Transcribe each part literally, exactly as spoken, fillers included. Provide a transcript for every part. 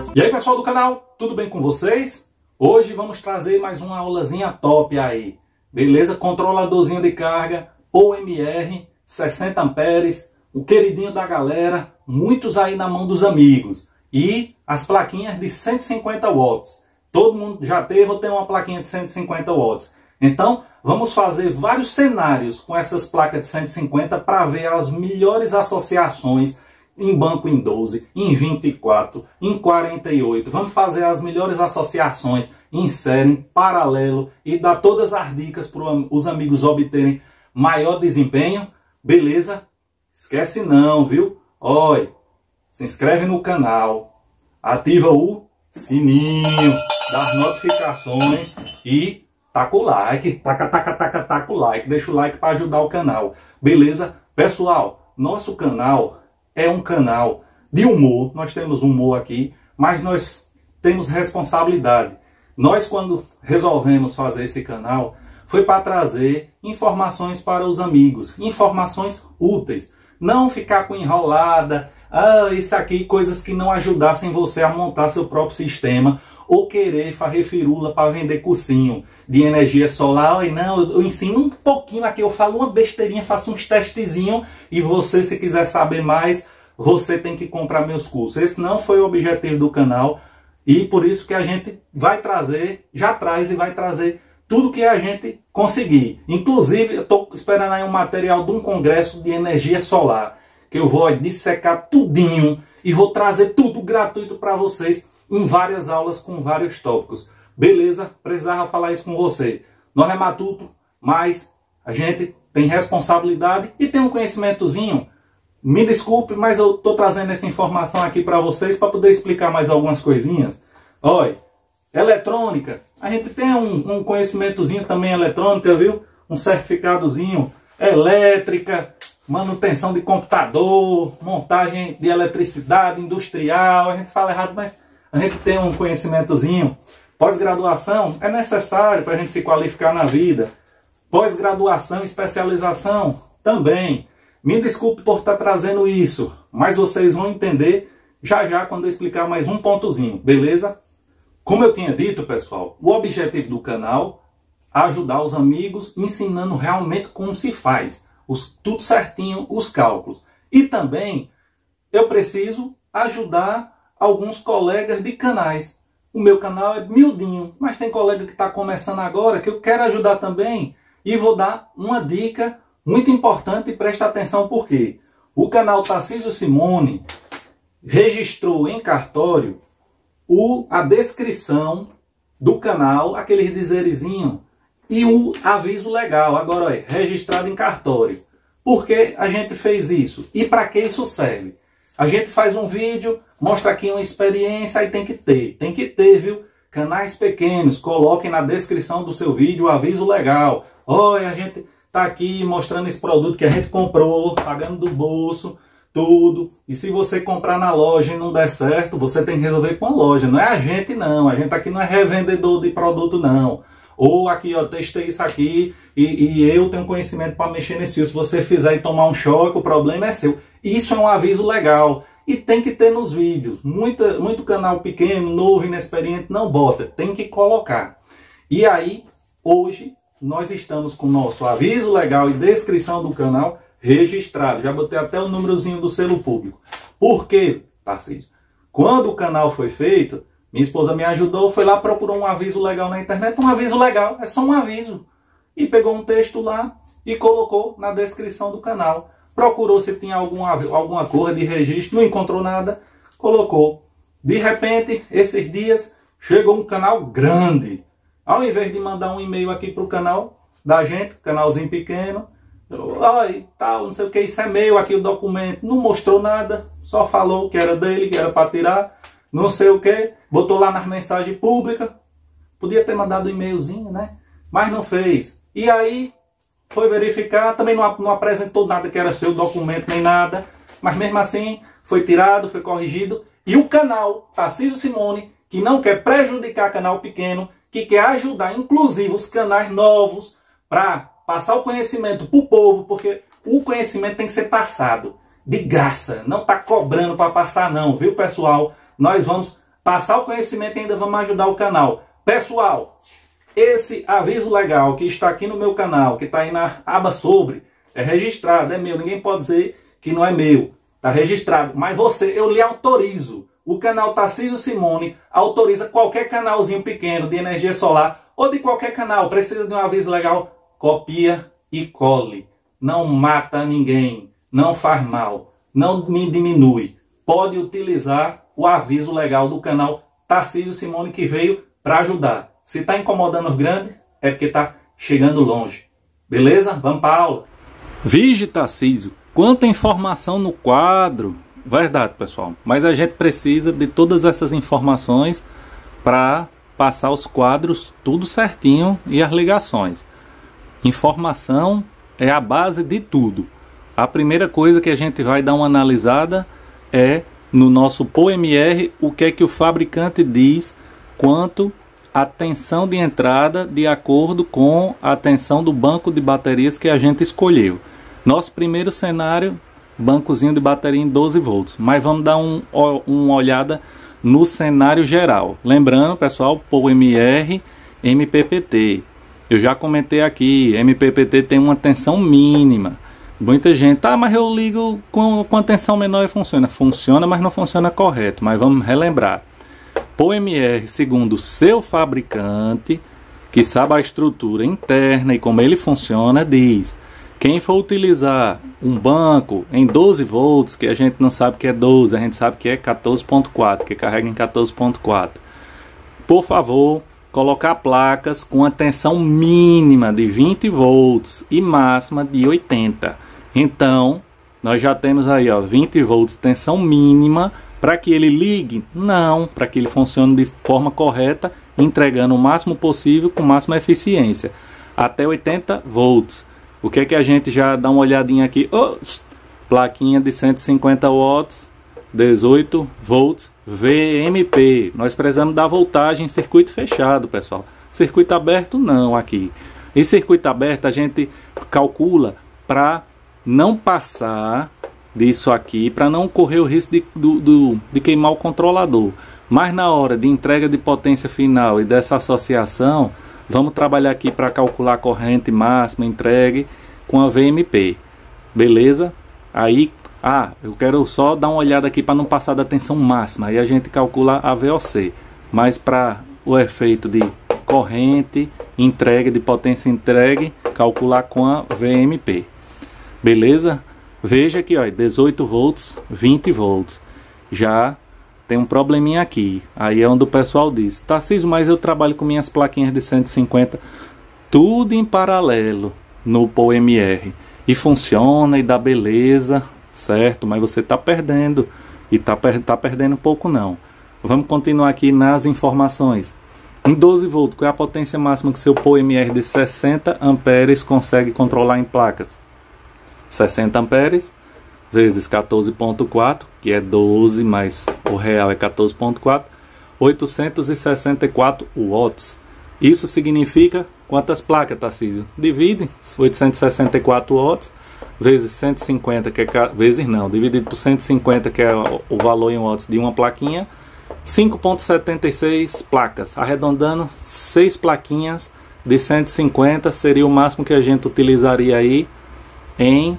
E aí, pessoal do canal, tudo bem com vocês? Hoje vamos trazer mais uma aulazinha top aí, beleza? Controladorzinho de carga, O M R, sessenta amperes, o queridinho da galera, muitos aí na mão dos amigos. E as plaquinhas de cento e cinquenta watts. Todo mundo já teve ou tem uma plaquinha de cento e cinquenta watts. Então, vamos fazer vários cenários com essas placas de cento e cinquenta para ver as melhores associações em banco em doze, em vinte e quatro, em quarenta e oito. Vamos fazer as melhores associações em série, em paralelo e dar todas as dicas para os amigos obterem maior desempenho. Beleza? Esquece não, viu? Olha, se inscreve no canal, ativa o sininho das notificações e taca o like, taca, taca, taca, taca o like, deixa o like para ajudar o canal. Beleza? Pessoal, nosso canal é um canal de humor, nós temos humor aqui, mas nós temos responsabilidade. Nós, quando resolvemos fazer esse canal, foi para trazer informações para os amigos, informações úteis. Não ficar com enrolada, ah, isso aqui, coisas que não ajudassem você a montar seu próprio sistema, ou querer fazer firula para vender cursinho de energia solar. E não, eu ensino um pouquinho aqui, eu falo uma besteirinha, faço uns testezinhos, e você, se quiser saber mais, você tem que comprar meus cursos. Esse não foi o objetivo do canal, e por isso que a gente vai trazer, já traz e vai trazer tudo que a gente conseguir. Inclusive, eu estou esperando aí um material de um congresso de energia solar, que eu vou dissecar tudinho e vou trazer tudo gratuito para vocês em várias aulas com vários tópicos. Beleza? Precisava falar isso com você. Nós é matuto, mas a gente tem responsabilidade e tem um conhecimentozinho. Me desculpe, mas eu estou trazendo essa informação aqui para vocês para poder explicar mais algumas coisinhas. Olha, eletrônica, a gente tem um, um conhecimentozinho também eletrônica, viu? Um certificadozinho, elétrica, manutenção de computador, montagem de eletricidade industrial. A gente fala errado, mas a gente tem um conhecimentozinho. Pós-graduação é necessário para a gente se qualificar na vida. Pós-graduação, especialização também. Me desculpe por estar trazendo isso, mas vocês vão entender já já quando eu explicar mais um pontozinho, beleza? Como eu tinha dito, pessoal, o objetivo do canal é ajudar os amigos ensinando realmente como se faz, os, tudo certinho, os cálculos. E também eu preciso ajudar alguns colegas de canais. O meu canal é miudinho, mas tem colega que está começando agora que eu quero ajudar também e vou dar uma dica muito importante e presta atenção porque o canal Tarcísio Simone registrou em cartório o, a descrição do canal, aquele dizerzinho e o aviso legal. Agora, olha, registrado em cartório. Por que a gente fez isso? E para que isso serve? A gente faz um vídeo, mostra aqui uma experiência, aí tem que ter. Tem que ter, viu? Canais pequenos, coloquem na descrição do seu vídeo o aviso legal. Olha, a gente tá aqui mostrando esse produto que a gente comprou, pagando do bolso, tudo. E se você comprar na loja e não der certo, você tem que resolver com a loja. Não é a gente, não. A gente aqui não é revendedor de produto, não. Ou aqui, ó, testei isso aqui e, e eu tenho conhecimento para mexer nesse fio. Se você fizer e tomar um choque, o problema é seu. Isso é um aviso legal. E tem que ter nos vídeos. Muita, muito canal pequeno, novo, inexperiente, não bota. Tem que colocar. E aí, hoje, nós estamos com o nosso aviso legal e descrição do canal registrado. Já botei até o númerozinho do selo público. Por quê, Tarcísio? Quando o canal foi feito, minha esposa me ajudou, foi lá, procurou um aviso legal na internet. Um aviso legal, é só um aviso. E pegou um texto lá e colocou na descrição do canal. Procurou se tinha alguma, alguma cor de registro, não encontrou nada, colocou. De repente, esses dias, chegou um canal grande. Ao invés de mandar um e-mail aqui para o canal da gente, canalzinho pequeno, oi, tal, não sei o que, isso é meu, aqui o documento, não mostrou nada, só falou que era dele, que era para tirar, não sei o que, botou lá nas mensagens públicas, podia ter mandado um e-mailzinho, né? Mas não fez. E aí, foi verificar, também não, não apresentou nada que era seu documento nem nada, mas mesmo assim foi tirado, foi corrigido. E o canal Tarcísio Simone, que não quer prejudicar canal pequeno, que quer ajudar inclusive os canais novos para passar o conhecimento para o povo, porque o conhecimento tem que ser passado de graça, não está cobrando para passar não, viu pessoal? Nós vamos passar o conhecimento e ainda vamos ajudar o canal. Pessoal, esse aviso legal que está aqui no meu canal, que está aí na aba sobre, é registrado, é meu, ninguém pode dizer que não é meu, está registrado, mas você, eu lhe autorizo, o canal Tarcísio Simone autoriza qualquer canalzinho pequeno de energia solar, ou de qualquer canal, precisa de um aviso legal, copia e cole, não mata ninguém, não faz mal, não me diminui, pode utilizar o aviso legal do canal Tarcísio Simone que veio para ajudar. Se está incomodando os grandes, é porque está chegando longe. Beleza? Vamos para a aula. Vige, Tarcísio, quanta informação no quadro. Verdade, pessoal. Mas a gente precisa de todas essas informações para passar os quadros tudo certinho e as ligações. Informação é a base de tudo. A primeira coisa que a gente vai dar uma analisada é no nosso P O M R o que é que o fabricante diz quanto a tensão de entrada de acordo com a tensão do banco de baterias que a gente escolheu. Nosso primeiro cenário, bancozinho de bateria em doze volts, mas vamos dar um, uma olhada no cenário geral. Lembrando, pessoal, P O M R, M P P T. Eu já comentei aqui, M P P T tem uma tensão mínima. Muita gente, ah, mas eu ligo com, com a tensão menor e funciona. Funciona, mas não funciona correto. Mas vamos relembrar. P O M R, segundo o seu fabricante, que sabe a estrutura interna e como ele funciona, diz: quem for utilizar um banco em doze volts, que a gente não sabe que é doze, a gente sabe que é quatorze ponto quatro, que carrega em quatorze ponto quatro, por favor, colocar placas com a tensão mínima de vinte volts e máxima de oitenta. Então, nós já temos aí, ó, vinte volts tensão mínima para que ele ligue? Não, para que ele funcione de forma correta, entregando o máximo possível com máxima eficiência, até oitenta volts. O que é que a gente já dá uma olhadinha aqui? Oh, plaquinha de cento e cinquenta watts, dezoito volts, V M P. Nós precisamos da voltagem em circuito fechado, pessoal. Circuito aberto não aqui. Em circuito aberto a gente calcula para não passar disso aqui, para não correr o risco de, do, do, de queimar o controlador. Mas na hora de entrega de potência final e dessa associação, vamos trabalhar aqui para calcular a corrente máxima entregue com a V M P. Beleza? Aí, ah, eu quero só dar uma olhada aqui para não passar da tensão máxima. Aí a gente calcula a V O C. Mas para o efeito de corrente, entrega, de potência entregue, calcular com a V M P. Beleza? Veja aqui, ó, dezoito volts, vinte volts. Já tem um probleminha aqui. Aí é onde o pessoal diz: Tarcísio, mas eu trabalho com minhas plaquinhas de cento e cinquenta, tudo em paralelo no P O M R. E funciona e dá beleza, certo? Mas você está perdendo. E está per tá perdendo pouco não. Vamos continuar aqui nas informações. Em doze volts, qual é a potência máxima que seu P O M R de sessenta amperes consegue controlar em placas? sessenta amperes vezes quatorze ponto quatro, que é doze, mas o real é quatorze ponto quatro, oitocentos e sessenta e quatro watts. Isso significa quantas placas, Tarcísio? Divide oitocentos e sessenta e quatro watts vezes cento e cinquenta, que é, vezes não, dividido por cento e cinquenta, que é o valor em watts de uma plaquinha, cinco ponto setenta e seis placas. Arredondando, seis plaquinhas de cento e cinquenta seria o máximo que a gente utilizaria aí em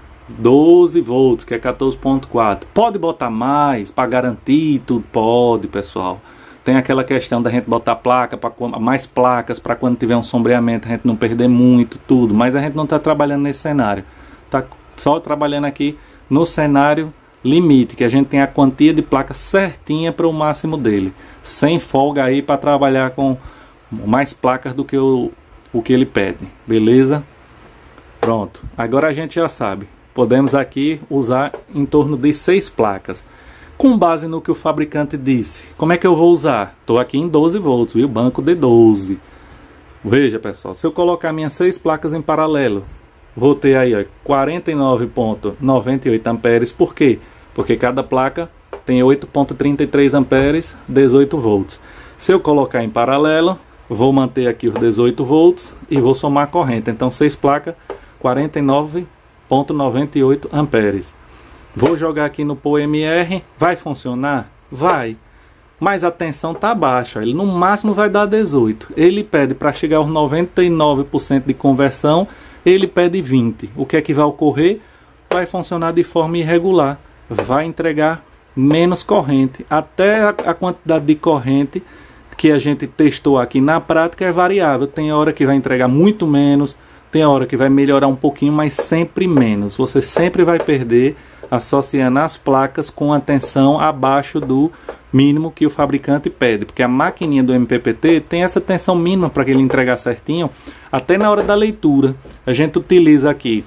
doze volts, que é quatorze ponto quatro. Pode botar mais para garantir tudo? Pode, pessoal. Tem aquela questão da gente botar placa, pra, mais placas para quando tiver um sombreamento a gente não perder muito, tudo. Mas a gente não está trabalhando nesse cenário. Está só trabalhando aqui no cenário limite, que a gente tem a quantia de placas certinha para o máximo dele. Sem folga aí para trabalhar com mais placas do que o, o que ele pede. Beleza? Pronto, agora a gente já sabe, podemos aqui usar em torno de seis placas, com base no que o fabricante disse. Como é que eu vou usar? Estou aqui em doze volts, viu? Banco de doze. Veja, pessoal, se eu colocar minhas seis placas em paralelo, vou ter aí ó, quarenta e nove ponto noventa e oito amperes. Por quê? Porque cada placa tem oito ponto trinta e três amperes, dezoito volts. Se eu colocar em paralelo, vou manter aqui os dezoito volts e vou somar a corrente. Então seis placas, quarenta e nove ponto noventa e oito amperes. Vou jogar aqui no P O M R, vai funcionar? Vai. mas a tensão está baixa, ele no máximo vai dar dezoito. Ele pede para chegar aos noventa e nove por cento de conversão, ele pede vinte. O que é que vai ocorrer? Vai funcionar de forma irregular, vai entregar menos corrente. Até a, a quantidade de corrente que a gente testou aqui na prática é variável. Tem hora que vai entregar muito menos, tem hora que vai melhorar um pouquinho, mas sempre menos. Você sempre vai perder associando as placas com a tensão abaixo do mínimo que o fabricante pede, porque a maquininha do M P P T tem essa tensão mínima para que ele entregar certinho. Até na hora da leitura a gente utiliza aqui,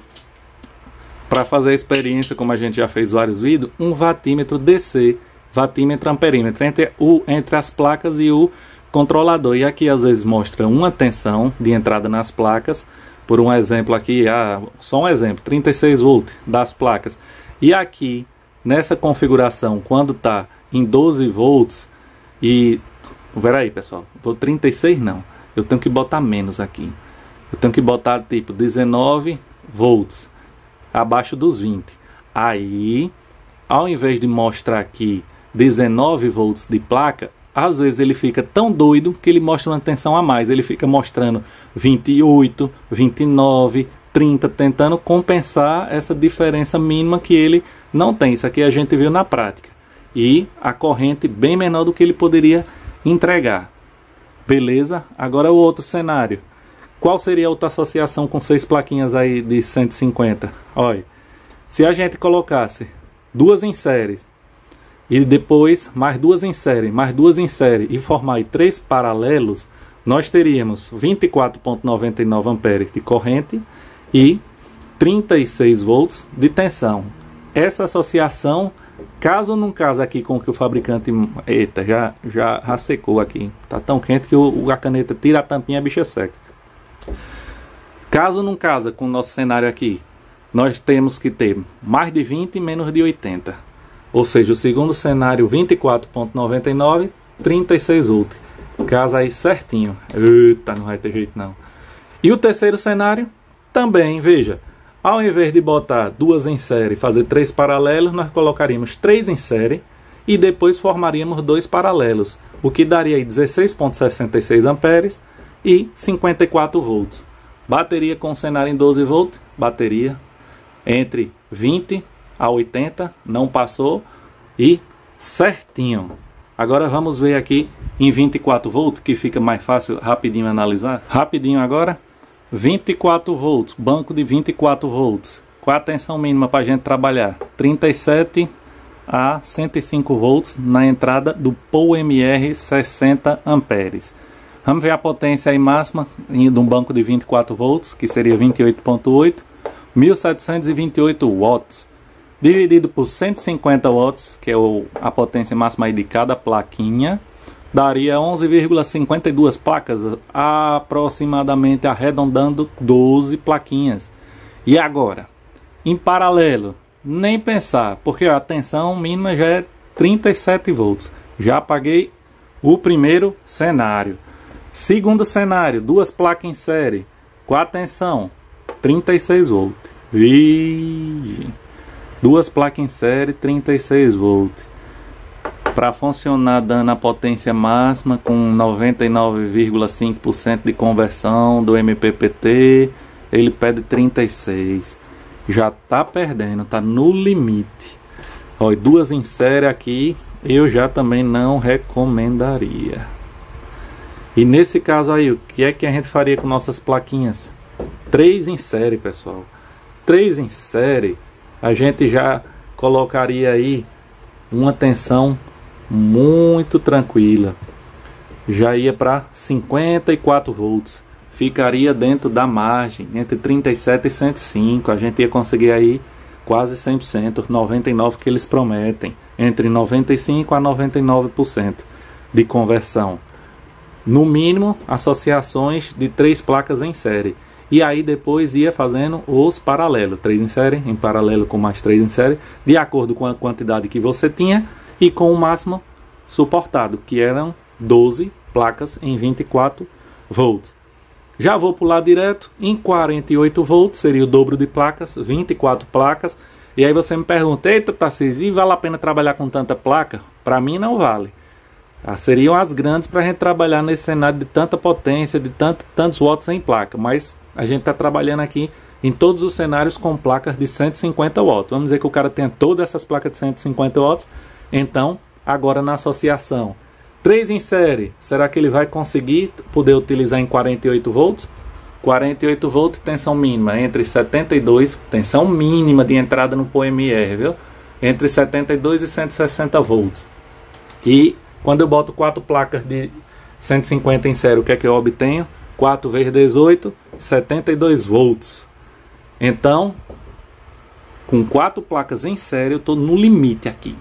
para fazer a experiência, como a gente já fez vários vídeos, um watímetro D C, watímetro amperímetro, entre, o, entre as placas e o controlador. E aqui às vezes mostra uma tensão de entrada nas placas, por um exemplo aqui, ah, só um exemplo, trinta e seis volts das placas. E aqui, nessa configuração, quando está em doze volts, e... Peraí, pessoal, vou trinta e seis não, eu tenho que botar menos aqui. Eu tenho que botar tipo dezenove volts, abaixo dos vinte. Aí, ao invés de mostrar aqui dezenove volts de placa, às vezes ele fica tão doido que ele mostra uma tensão a mais. Ele fica mostrando vinte e oito, vinte e nove, trinta, tentando compensar essa diferença mínima que ele não tem. Isso aqui a gente viu na prática. E a corrente bem menor do que ele poderia entregar. Beleza? Agora o outro cenário. Qual seria a outra associação com seis plaquinhas aí de cento e cinquenta? Olha, se a gente colocasse duas em série, e depois mais duas em série, mais duas em série, e formar aí três paralelos, nós teríamos vinte e quatro vírgula noventa e nove amperes de corrente e trinta e seis volts de tensão. Essa associação, caso num caso aqui com que o fabricante... Eita, já, já, já secou aqui. Tá tão quente que o, a caneta tira a tampinha e a bicha seca. Caso não casa com o nosso cenário aqui, nós temos que ter mais de vinte e menos de oitenta. Ou seja, o segundo cenário vinte e quatro vírgula noventa e nove, trinta e seis volts. Casa aí certinho. Eita, não vai ter jeito não. E o terceiro cenário também, veja. Ao invés de botar duas em série e fazer três paralelos, nós colocaríamos três em série e depois formaríamos dois paralelos. O que daria aí dezesseis vírgula sessenta e seis amperes e cinquenta e quatro volts. Bateria com cenário em doze volts, bateria entre vinte a oitenta, não passou e certinho. Agora vamos ver aqui em vinte e quatro volts, que fica mais fácil rapidinho analisar. Rapidinho agora, vinte e quatro volts, banco de vinte e quatro volts. Qual a tensão mínima para a gente trabalhar? trinta e sete a cento e cinco volts na entrada do P O M R sessenta amperes. Vamos ver a potência aí máxima de um banco de vinte e quatro volts, que seria vinte e oito vírgula oito, mil setecentos e vinte e oito watts, dividido por cento e cinquenta watts, que é o, a potência máxima aí de cada plaquinha, daria onze vírgula cinquenta e duas placas, aproximadamente arredondando doze plaquinhas. E agora, em paralelo, nem pensar, porque a tensão mínima já é trinta e sete volts. Já apaguei o primeiro cenário. Segundo cenário, duas placas em série, com a tensão trinta e seis volts. Virgem. Duas placas em série, trinta e seis volts. Para funcionar dando a potência máxima com noventa e nove vírgula cinco por cento de conversão do M P P T, ele pede trinta e seis. Já tá perdendo, tá no limite. Olha, duas em série aqui eu já também não recomendaria. E nesse caso aí, o que é que a gente faria com nossas plaquinhas? Três em série, pessoal. Três em série, a gente já colocaria aí uma tensão muito tranquila. Já ia para cinquenta e quatro volts. Ficaria dentro da margem, entre trinta e sete e cento e cinco. A gente ia conseguir aí quase cem por cento, noventa e nove por cento que eles prometem. Entre noventa e cinco a noventa e nove por cento de conversão. No mínimo, associações de três placas em série. E aí depois ia fazendo os paralelos. Três em série, em paralelo com mais três em série, de acordo com a quantidade que você tinha e com o máximo suportado, que eram doze placas em vinte e quatro volts. Já vou pular direto, em quarenta e oito volts, seria o dobro de placas, vinte e quatro placas. E aí você me pergunta, eita Tarcísio, e vale a pena trabalhar com tanta placa? Para mim não vale. Ah, seriam as grandes para a gente trabalhar nesse cenário de tanta potência, de tanto, tantos watts em placa. Mas a gente está trabalhando aqui em todos os cenários com placas de cento e cinquenta watts. Vamos dizer que o cara tenha todas essas placas de cento e cinquenta watts. Então, agora na associação, três em série, será que ele vai conseguir poder utilizar em quarenta e oito volts? quarenta e oito volts, tensão mínima entre setenta e dois, tensão mínima de entrada no P O M R, viu? Entre setenta e dois e cento e sessenta volts. E quando eu boto quatro placas de cento e cinquenta em série, o que é que eu obtenho? quatro vezes dezoito, setenta e dois volts. Então, com quatro placas em série, eu estou no limite aqui.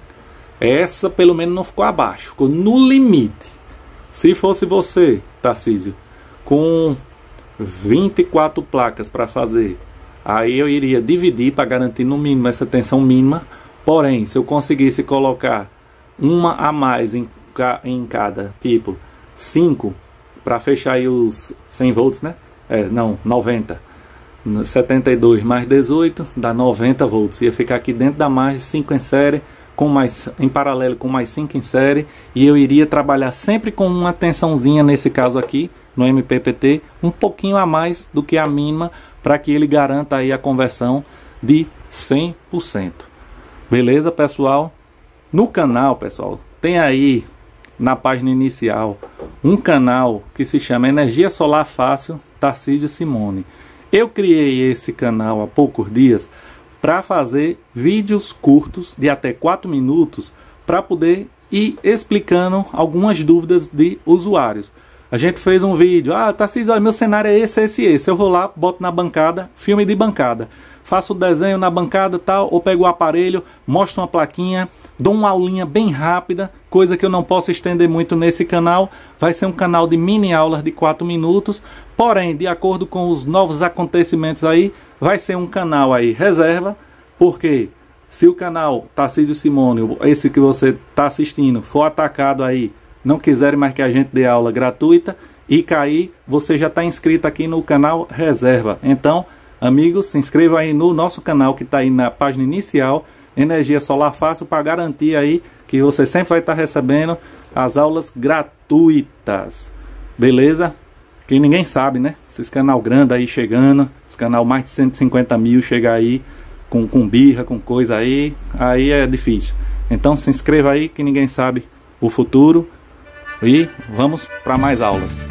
Essa pelo menos não ficou abaixo, ficou no limite. Se fosse você, Tarcísio, com vinte e quatro placas para fazer, aí eu iria dividir para garantir no mínimo essa tensão mínima. Porém, se eu conseguisse colocar uma a mais em, em cada, tipo cinco, para fechar aí os cem volts, né? É, não, noventa. setenta e dois mais dezoito dá noventa volts. Ia ficar aqui dentro da margem, cinco em série, com mais, em paralelo com mais cinco em série. E eu iria trabalhar sempre com uma tensãozinha, nesse caso aqui, no M P P T, um pouquinho a mais do que a mínima, para que ele garanta aí a conversão de cem por cento. Beleza, pessoal? No canal, pessoal, tem aí na página inicial um canal que se chama Energia Solar Fácil Tarcísio Simone. Eu criei esse canal há poucos dias para fazer vídeos curtos de até quatro minutos para poder ir explicando algumas dúvidas de usuários. A gente fez um vídeo, ah, Tarcísio, olha, meu cenário é esse, esse, esse. Eu vou lá, boto na bancada, filme de bancada. Faço o desenho na bancada tal, ou pego o aparelho, mostro uma plaquinha, dou uma aulinha bem rápida, coisa que eu não posso estender muito nesse canal. Vai ser um canal de mini aulas de quatro minutos, porém, de acordo com os novos acontecimentos aí, vai ser um canal aí reserva, porque se o canal Tarcísio Simone, esse que você está assistindo, for atacado aí, não quiserem mais que a gente dê aula gratuita e cair, você já está inscrito aqui no canal reserva. Então, amigos, se inscrevam aí no nosso canal que está aí na página inicial, Energia Solar Fácil, para garantir aí que você sempre vai estar recebendo as aulas gratuitas. Beleza? Que ninguém sabe, né? Esses canal grande aí chegando, esse canal mais de cento e cinquenta mil chega aí com, com birra, com coisa aí, aí é difícil. Então se inscreva aí que ninguém sabe o futuro. E vamos para mais aulas.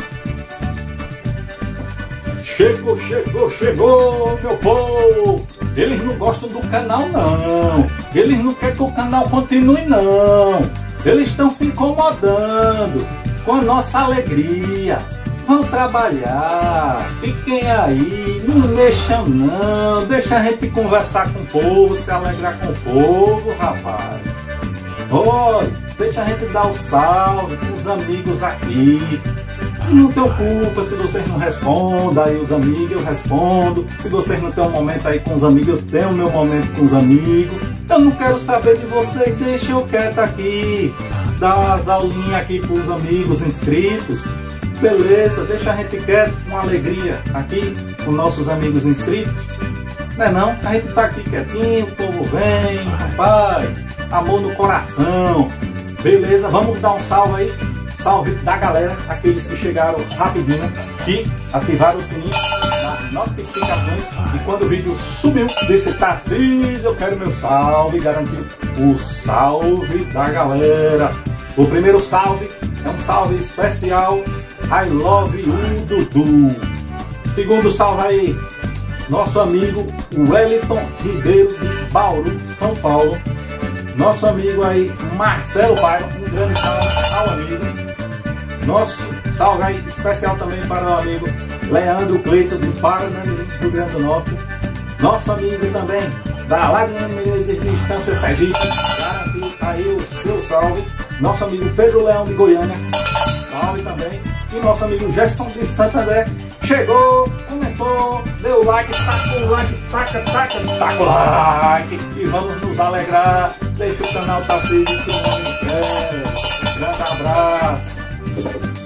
Chegou, chegou, chegou, meu povo! Eles não gostam do canal, não. Eles não querem que o canal continue, não. Eles estão se incomodando com a nossa alegria. Vão trabalhar, fiquem aí, não mexam não. Deixa a gente conversar com o povo, se alegrar com o povo, rapaz. Oi, deixa a gente dar o salve com os amigos aqui. Não tenho culpa se vocês não respondem, aí os amigos eu respondo. Se vocês não têm um momento aí com os amigos, eu tenho o meu momento com os amigos. Eu não quero saber de vocês, deixa eu quieto aqui. Dar as aulinhas aqui para os amigos inscritos. Beleza, deixa a gente quieto, com alegria aqui com nossos amigos inscritos. Não é não? A gente tá aqui quietinho, o povo vem, rapaz, amor no coração. Beleza, vamos dar um salve aí. Salve da galera, aqueles que chegaram rapidinho, que ativaram o sininho das notificações. E quando o vídeo subiu, disse Tarcísio, eu quero meu salve, garantir o salve da galera. O primeiro salve é um salve especial, I love you, Dudu. Segundo salve aí, nosso amigo Wellington Ribeiro de Bauru, São Paulo. Nosso amigo aí, Marcelo Bairro, um grande salve ao amigo. Nosso salve aí especial também para o amigo Leandro Cleito de Paranaíba, Rio Grande do Norte. Nosso amigo também da Laguna Menezes de Estância Sergipe, garantiu aí o seu salve. Nosso amigo Pedro Leão de Goiânia, salve também. E nosso amigo Gerson de Santo André, chegou, comentou, deu like, taca o like, taca, taca, taca o like. E vamos nos alegrar. Deixa o canal Tarcísio Simone. Grande abraço.